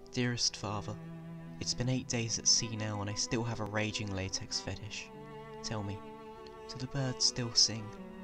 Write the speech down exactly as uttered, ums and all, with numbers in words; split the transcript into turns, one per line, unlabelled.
Dearest father, it's been eight days at sea now and I still have a raging latex fetish. Tell me, do the birds still sing?